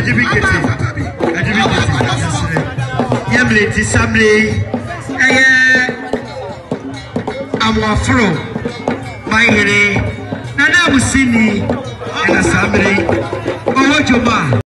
Ajibikiti. Yemle Tisamle. Amwafro. My Nana Musini and a Samre. Oh, what you